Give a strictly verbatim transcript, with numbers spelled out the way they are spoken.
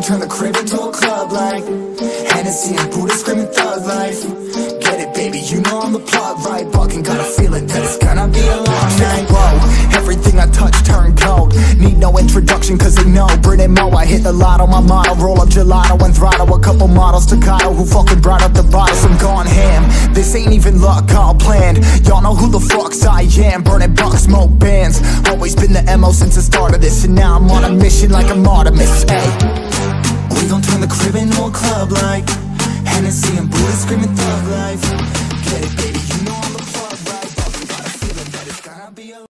turn the crib into a club like Hennessy and Buddha screaming thug life. Get it, baby, you know I'm the plug, right? Bucking, got a feeling that it's gonna be a long night. Whoa, everything I touch turn cold. Need no introduction cause they know Brit and Mo, I hit the lotto, my motto. Roll up gelato and throttle a couple models Staccato who fucking brought up the bottles. I'm gone ham, this ain't even luck, all planned. Y'all know who the fucks I am. Burning bucks, smoke bands. Always been the M O since the start of this. And now I'm on a mission like I'm Artemis. Hey, we gon' turn the crib into a club like Hennessy and Buddha screaming thug life. Get it, baby, you know I'm the plug.